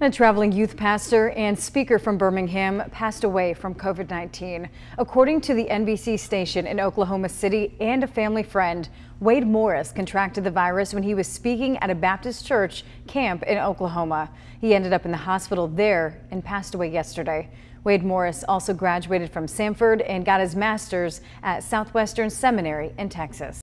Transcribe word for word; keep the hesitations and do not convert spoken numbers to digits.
A traveling youth pastor and speaker from Birmingham passed away from COVID nineteen. According to the N B C station in Oklahoma City and a family friend, Wade Morris contracted the virus when he was speaking at a Baptist church camp in Oklahoma. He ended up in the hospital there and passed away yesterday. Wade Morris also graduated from Samford and got his master's at Southwestern Seminary in Texas.